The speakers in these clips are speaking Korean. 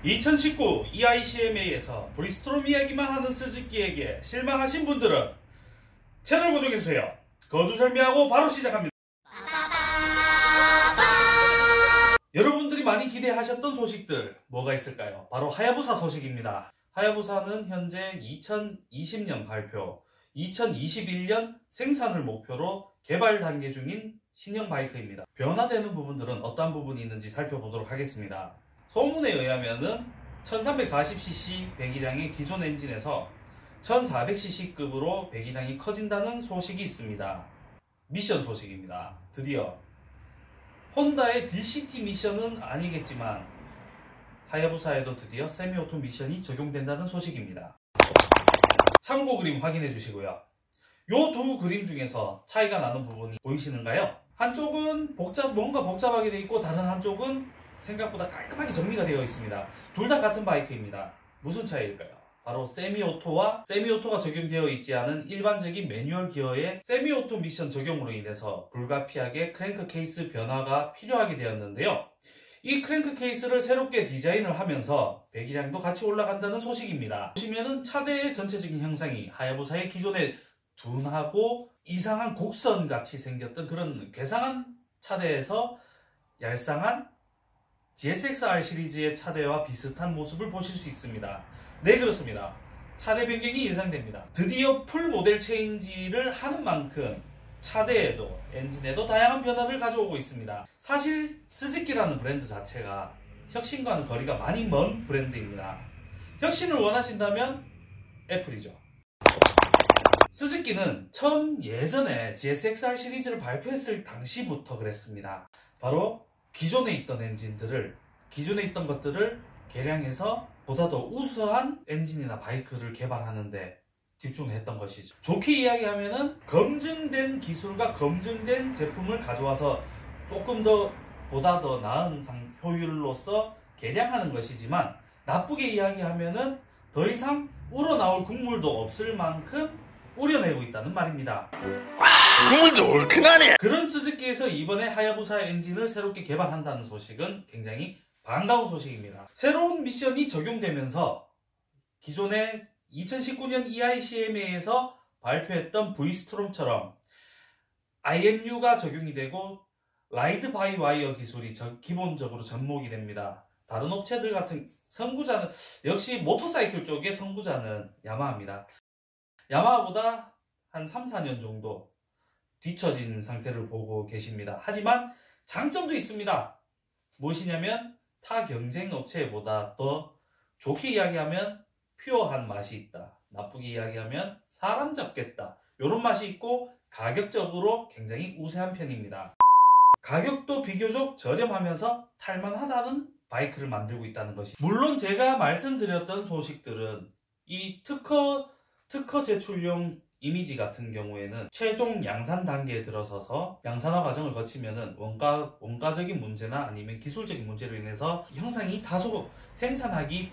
2019 EICMA에서 브리스트롬 이야기만 하는 스즈키에게 실망하신 분들은 채널 고정해주세요. 거두절미하고 바로 시작합니다. 여러분들이 많이 기대하셨던 소식들 뭐가 있을까요? 바로 하야부사 소식입니다. 하야부사는 현재 2020년 발표, 2021년 생산을 목표로 개발 단계 중인 신형 바이크입니다. 변화되는 부분들은 어떤 부분이 있는지 살펴보도록 하겠습니다. 소문에 의하면은 1340cc 배기량의 기존 엔진에서 1400cc급으로 배기량이 커진다는 소식이 있습니다. 미션 소식입니다. 드디어 혼다의 DCT 미션은 아니겠지만 하야부사에도 드디어 세미오토 미션이 적용된다는 소식입니다. 참고 그림 확인해 주시고요. 요 두 그림 중에서 차이가 나는 부분이 보이시는가요? 한쪽은 뭔가 복잡하게 되어 있고 다른 한쪽은 생각보다 깔끔하게 정리가 되어 있습니다. 둘 다 같은 바이크입니다. 무슨 차이일까요? 바로 세미오토와 세미오토가 적용되어 있지 않은 일반적인 매뉴얼 기어의 세미오토 미션 적용으로 인해서 불가피하게 크랭크 케이스 변화가 필요하게 되었는데요. 이 크랭크 케이스를 새롭게 디자인을 하면서 배기량도 같이 올라간다는 소식입니다. 보시면은 차대의 전체적인 형상이 하야부사의 기존의 둔하고 이상한 곡선 같이 생겼던 그런 괴상한 차대에서 얄쌍한 GSX-R 시리즈의 차대와 비슷한 모습을 보실 수 있습니다. 네, 그렇습니다. 차대 변경이 예상됩니다. 드디어 풀 모델 체인지를 하는 만큼 차대에도 엔진에도 다양한 변화를 가져오고 있습니다. 사실 스즈키라는 브랜드 자체가 혁신과는 거리가 많이 먼 브랜드입니다. 혁신을 원하신다면 애플이죠. 스즈키는 처음 예전에 GSX-R 시리즈를 발표했을 당시부터 그랬습니다. 바로 기존에 있던 기존에 있던 것들을 개량해서 보다 더 우수한 엔진이나 바이크를 개발하는 데 집중했던 것이죠. 좋게 이야기하면은 검증된 기술과 검증된 제품을 가져와서 조금 더 보다 더 나은 효율로서 개량하는 것이지만, 나쁘게 이야기하면은 더 이상 우러나올 국물도 없을 만큼 우려내고 있다는 말입니다. 국물도 얼큰하네. 그런 스즈키에서 이번에 하야부사 엔진을 새롭게 개발한다는 소식은 굉장히 반가운 소식입니다. 새로운 미션이 적용되면서 기존의 2019년 EICMA에서 발표했던 V스트롬처럼 IMU가 적용이 되고 라이드 바이 와이어 기술이 기본적으로 접목이 됩니다. 다른 업체들 같은 선구자는 역시 모터사이클 쪽의 선구자는 야마하입니다. 야마하보다 한 3, 4년 정도 뒤처진 상태를 보고 계십니다. 하지만 장점도 있습니다. 무엇이냐면 타 경쟁 업체보다 더 좋게 이야기하면 퓨어한 맛이 있다. 나쁘게 이야기하면 사람 잡겠다. 이런 맛이 있고 가격적으로 굉장히 우세한 편입니다. 가격도 비교적 저렴하면서 탈만하다는 바이크를 만들고 있다는 것이, 물론 제가 말씀드렸던 소식들은 이 특허 제출용 이미지 같은 경우에는 최종 양산 단계에 들어서서 양산화 과정을 거치면은 원가적인 문제나 아니면 기술적인 문제로 인해서 형상이 다소 생산하기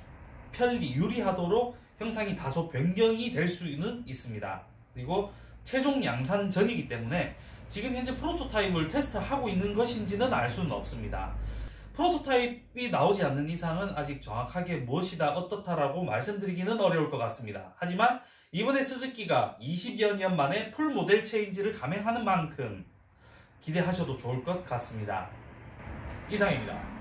유리하도록 형상이 다소 변경이 될 수는 있습니다. 그리고 최종 양산 전이기 때문에 지금 현재 프로토타입을 테스트하고 있는 것인지는 알 수는 없습니다. 프로토타입이 나오지 않는 이상은 아직 정확하게 무엇이다 어떻다라고 말씀드리기는 어려울 것 같습니다. 하지만 이번에 스즈키가 20여 년 만에 풀 모델 체인지를 감행하는 만큼 기대하셔도 좋을 것 같습니다. 이상입니다.